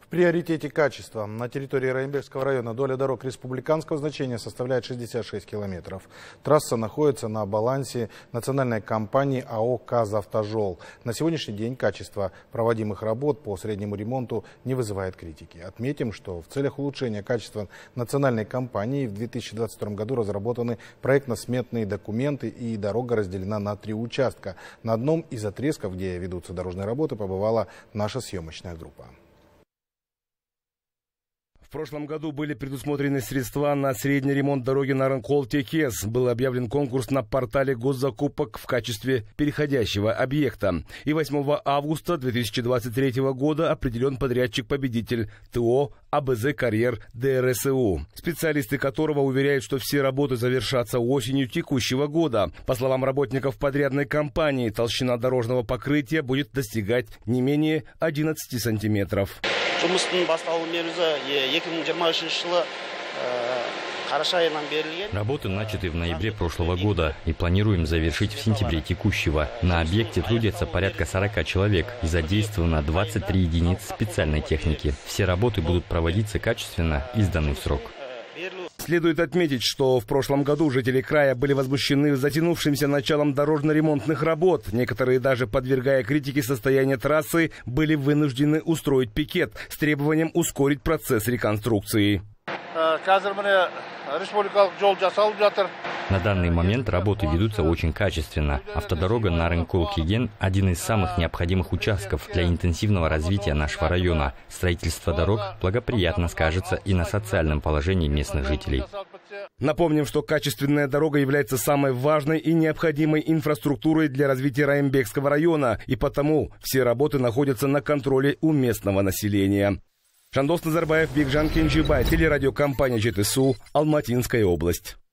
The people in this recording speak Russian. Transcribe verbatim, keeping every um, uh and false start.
В приоритете качества. На территории Раимбекского района доля дорог республиканского значения составляет шестьдесят шесть километров. Трасса находится на балансе национальной компании АО «Казавтожол». На сегодняшний день качество проводимых работ по среднему ремонту не вызывает критики. Отметим, что в целях улучшения качества национальной компании в две тысячи двадцать втором году разработаны проектно-сметные документы, и дорога разделена на три участка. На одном из отрезков, где ведутся дорожные работы, побывала наша съемочная группа. В прошлом году были предусмотрены средства на средний ремонт дороги Нарынкол-Текес. Был объявлен конкурс на портале госзакупок в качестве переходящего объекта. И восьмого августа две тысячи двадцать третьего года определен подрядчик-победитель ТО АБЗ «Карьер ДРСУ», специалисты которого уверяют, что все работы завершатся осенью текущего года. По словам работников подрядной компании, толщина дорожного покрытия будет достигать не менее одиннадцати сантиметров. Работы начаты в ноябре прошлого года и планируем завершить в сентябре текущего. На объекте трудятся порядка сорока человек и задействовано двадцать три единицы специальной техники. Все работы будут проводиться качественно и сданы в срок. Следует отметить, что в прошлом году жители края были возмущены затянувшимся началом дорожно-ремонтных работ. Некоторые, даже подвергая критике состояния трассы, были вынуждены устроить пикет с требованием ускорить процесс реконструкции. На данный момент работы ведутся очень качественно. Автодорога Нарынкол-Кеген – один из самых необходимых участков для интенсивного развития нашего района. Строительство дорог благоприятно скажется и на социальном положении местных жителей. Напомним, что качественная дорога является самой важной и необходимой инфраструктурой для развития Раимбекского района, и потому все работы находятся на контроле у местного населения. Жандос Назарбаев, Бекжан Кенжибай, телерадиокомпания ЖТСУ, Алматинская область.